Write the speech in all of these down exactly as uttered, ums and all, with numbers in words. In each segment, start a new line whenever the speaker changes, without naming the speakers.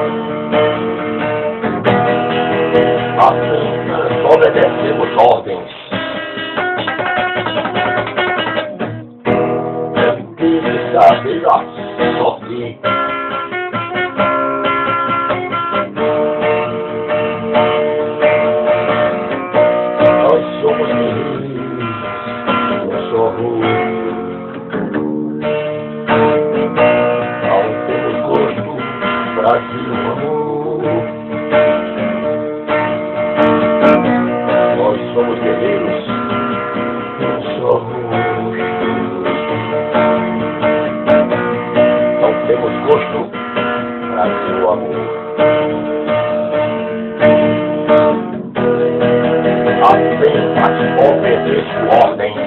Apenas obedecemos ordens. Deve saber a sorte. Nós somos guerreiros, eu sou ruim. Não temos gosto, Brasil, amor. Nós somos guerreiros, eu sou ruim. Não temos gosto, Brasil, amor. Apenas obedeço ordens.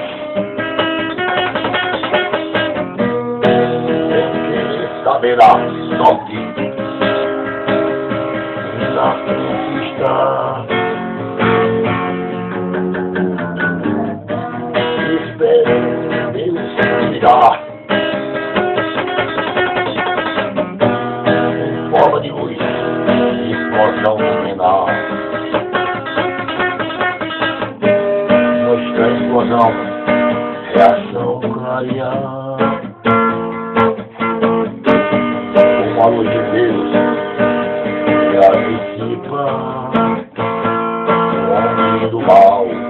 Saberá sorte na conquista. Espero Deus tirar em forma de luz, explosão luminar. Mostra a explosão, reação clarear. A luz de Deus que a dissipa o homem do mal.